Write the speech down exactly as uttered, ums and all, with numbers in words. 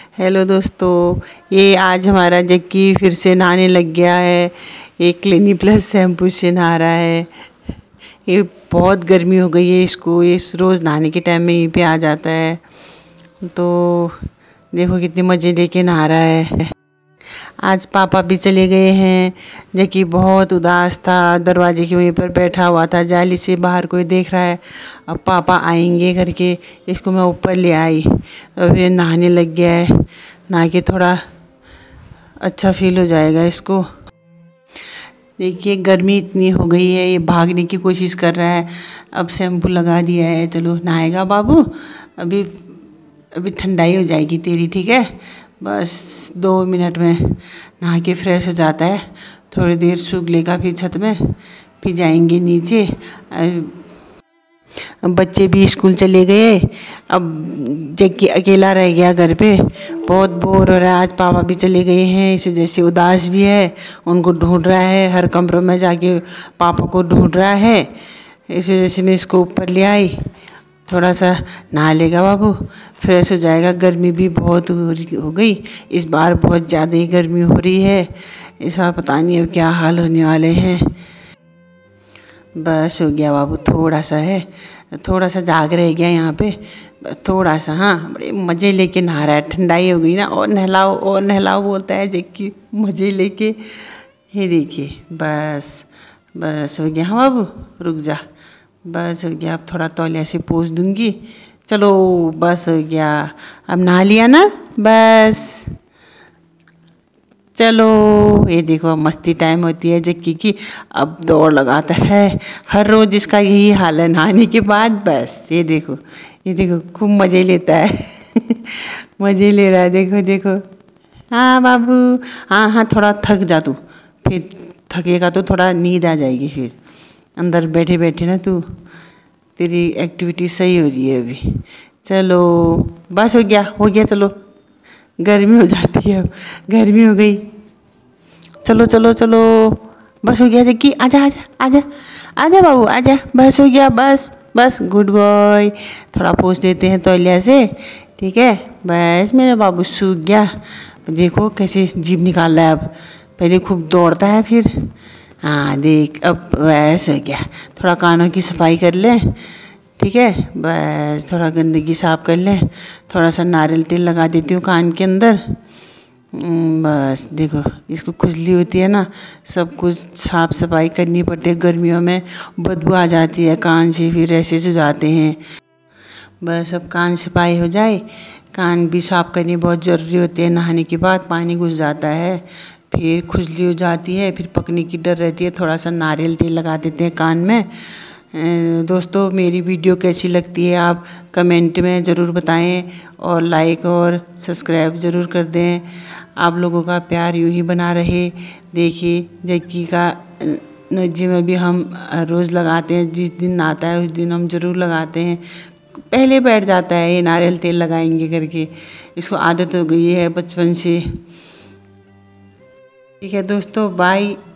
Hello दोस्तों, ये आज हमारा जक्की फिर से नहाने लग गया है। ये क्लिनिक प्लस शैम्पू से नहा रहा है। ये बहुत गर्मी हो गई है इसको, ये रोज़ नहाने के टाइम में यहीं पे आ जाता है। तो देखो कितने मज़े लेके नहा रहा है। आज पापा भी चले गए हैं। जक्की बहुत उदास था, दरवाजे के वहीं पर बैठा हुआ था, जाली से बाहर कोई देख रहा है। अब पापा आएंगे करके इसको मैं ऊपर ले आई। अब ये नहाने लग गया है। नहा के थोड़ा अच्छा फील हो जाएगा इसको। देखिए गर्मी इतनी हो गई है, ये भागने की कोशिश कर रहा है। अब शैम्पू लगा दिया है, चलो नहाएगा बाबू। अभी अभी ठंडाई हो जाएगी तेरी, ठीक है। बस दो मिनट में नहा के फ्रेश हो जाता है। थोड़ी देर सूख लेगा, फिर छत में, फिर जाएंगे नीचे। अब बच्चे भी स्कूल चले गए। अब जक्की अकेला रह गया घर पे, बहुत बोर हो रहा है। आज पापा भी चले गए हैं, इस वजह से उदास भी है। उनको ढूंढ रहा है, हर कमरों में जाके पापा को ढूंढ रहा है। इस वजह से मैं इसको ऊपर ले आई। थोड़ा सा नहा लेगा बाबू, फ्रेश हो जाएगा। गर्मी भी बहुत हो गई इस बार, बहुत ज़्यादा ही गर्मी हो रही है इस बार। पता नहीं अब क्या हाल होने वाले हैं। बस हो गया बाबू, थोड़ा सा है, थोड़ा सा जाग रह गया यहाँ पे, बस थोड़ा सा। हाँ, बड़े मज़े लेके नहा रहा है। ठंडाई हो गई ना, और नहलाओ और नहलाओ बोलता है जक्की, मज़े लेके। ये देखिए, बस बस हो गया। हाँ बाबू रुक जा, बस हो गया। अब थोड़ा तौलिया से पोंछ दूँगी। चलो बस हो गया, अब नहा लिया ना, बस चलो। ये देखो मस्ती टाइम होती है जक्की की। अब दौड़ लगाता है, हर रोज़ इसका यही हाल है नहाने के बाद। बस ये देखो, ये देखो खूब मज़े लेता है मज़े ले रहा है, देखो देखो। हाँ बाबू, हाँ हाँ थोड़ा थक जा तू, फिर थकेगा तो थोड़ा नींद आ जाएगी। फिर अंदर बैठे बैठे ना तू, तेरी एक्टिविटी सही हो रही है अभी। चलो बस हो गया, हो गया, चलो। गर्मी हो जाती है, अब गर्मी हो गई। चलो चलो चलो, बस हो गया जक्की, आजा आजा आजा आजा बाबू आजा, बस हो गया, बस बस, गुड बॉय। थोड़ा पोंछ देते हैं तौलिया से, ठीक है। बस मेरा बाबू सूख गया। देखो कैसे जीभ निकाल रहा है अब, पहले खूब दौड़ता है, फिर हाँ देख अब बस हो गया। थोड़ा कानों की सफाई कर ले, ठीक है। बस थोड़ा गंदगी साफ कर ले, थोड़ा सा नारियल तेल लगा देती हूँ कान के अंदर। बस देखो, इसको खुजली होती है ना, सब कुछ साफ सफाई करनी पड़ती है गर्मियों में। बदबू आ जाती है कान से, फिर रैशेज हो जाते हैं। बस अब कान सफाई हो जाए, कान भी साफ करनी बहुत ज़रूरी होती है। नहाने के बाद पानी घुस जाता है, फिर खुजली हो जाती है, फिर पकने की डर रहती है। थोड़ा सा नारियल तेल लगा देते हैं कान में। दोस्तों मेरी वीडियो कैसी लगती है आप कमेंट में ज़रूर बताएं, और लाइक और सब्सक्राइब ज़रूर कर दें। आप लोगों का प्यार यूं ही बना रहे। देखिए जक्की का नज्जी में भी हम रोज़ लगाते हैं, जिस दिन नहाता है उस दिन हम ज़रूर लगाते हैं। पहले बैठ जाता है ये नारियल तेल लगाएंगे करके, इसको आदत हो गई है बचपन से। ठीक है दोस्तों, बाय।